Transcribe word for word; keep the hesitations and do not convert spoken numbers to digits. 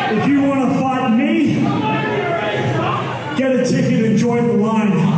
If you want to fight me, get a ticket and join the line.